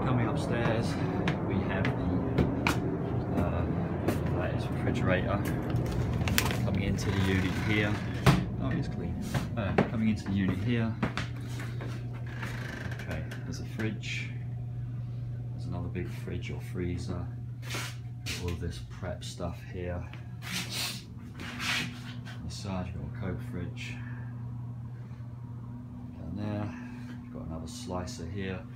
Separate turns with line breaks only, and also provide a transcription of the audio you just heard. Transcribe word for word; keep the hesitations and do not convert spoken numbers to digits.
Coming upstairs, we have the uh, latest refrigerator. Coming into the unit here. Oh, it's clean. Uh, coming into the unit here. Okay, there's a fridge. There's another big fridge or freezer. All of this prep stuff here. This side, you've got a Coke fridge. Down there, you've got another slicer here.